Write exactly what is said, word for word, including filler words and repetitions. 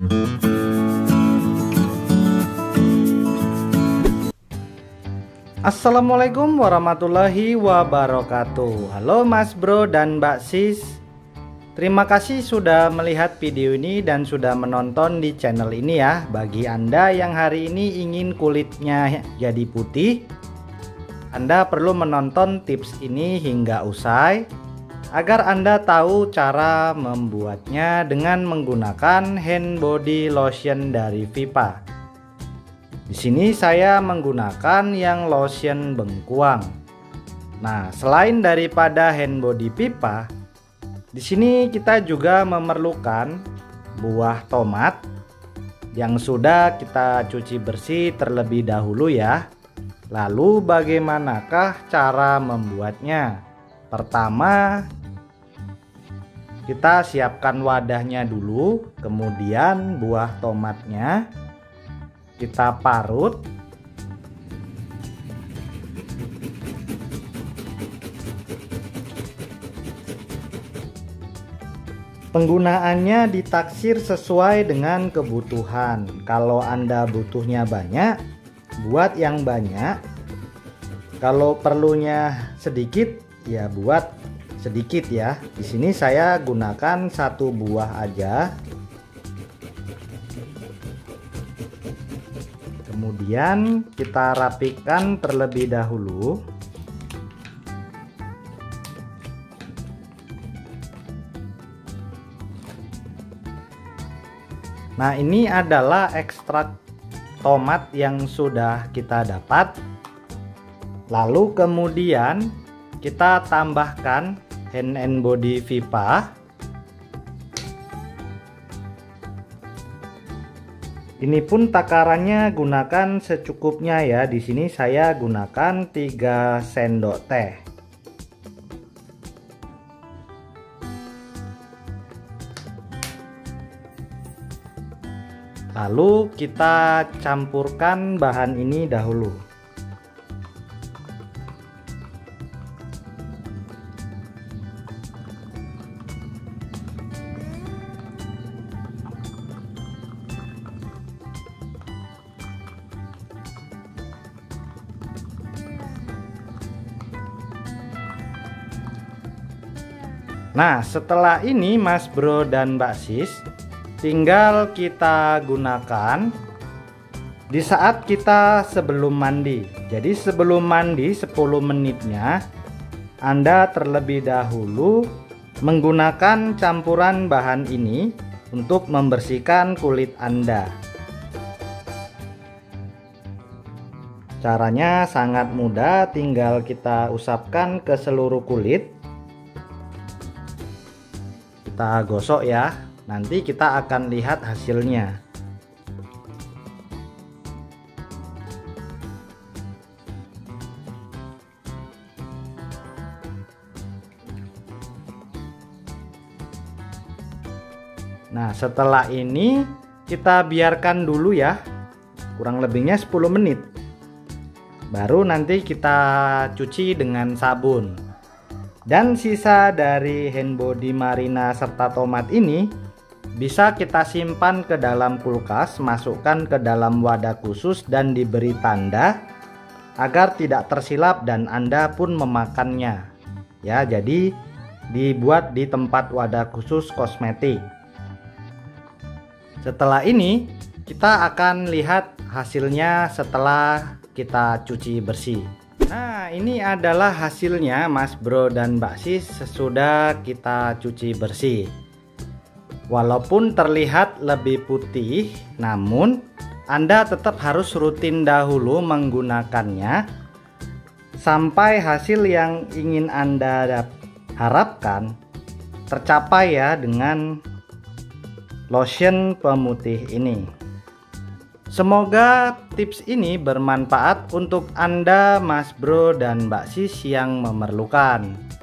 Assalamualaikum warahmatullahi wabarakatuh. Halo Mas Bro dan Mbak Sis. Terima kasih sudah melihat video ini dan sudah menonton di channel ini ya. Bagi Anda yang hari ini ingin kulitnya jadi putih, Anda perlu menonton tips ini hingga usai agar Anda tahu cara membuatnya dengan menggunakan hand body lotion dari Vipa. Di sini saya menggunakan yang lotion bengkuang. Nah, selain daripada hand body Vipa, di sini kita juga memerlukan buah tomat yang sudah kita cuci bersih terlebih dahulu ya. Lalu bagaimanakah cara membuatnya? Pertama, kita siapkan wadahnya dulu, kemudian buah tomatnya kita parut. Penggunaannya ditaksir sesuai dengan kebutuhan. Kalau Anda butuhnya banyak, buat yang banyak. Kalau perlunya sedikit, ya buat sedikit ya. Di sini saya gunakan satu buah aja. Kemudian kita rapikan terlebih dahulu. Nah, ini adalah ekstrak tomat yang sudah kita dapat. Lalu kemudian kita tambahkan hand and body Vipa. Ini pun takarannya gunakan secukupnya ya. Di sini saya gunakan tiga sendok teh. Lalu kita campurkan bahan ini dahulu. Nah, setelah ini Mas Bro dan Mbak Sis, tinggal kita gunakan di saat kita sebelum mandi. Jadi sebelum mandi sepuluh menitnya Anda terlebih dahulu menggunakan campuran bahan ini untuk membersihkan kulit Anda. Caranya sangat mudah, tinggal kita usapkan ke seluruh kulit. Kita gosok ya, nanti kita akan lihat hasilnya. Nah, setelah ini kita biarkan dulu ya, kurang lebihnya sepuluh menit. Baru nanti kita cuci dengan sabun. Dan sisa dari hand body marina serta tomat ini bisa kita simpan ke dalam kulkas, masukkan ke dalam wadah khusus dan diberi tanda agar tidak tersilap dan Anda pun memakannya. Ya, jadi dibuat di tempat wadah khusus kosmetik. Setelah ini kita akan lihat hasilnya setelah kita cuci bersih. Nah, ini adalah hasilnya Mas Bro dan Mbak Sis sesudah kita cuci bersih. Walaupun terlihat lebih putih, namun Anda tetap harus rutin dahulu menggunakannya sampai hasil yang ingin Anda harapkan tercapai ya dengan lotion pemutih ini. Semoga tips ini bermanfaat untuk Anda Mas Bro dan Mbak Sis yang memerlukan.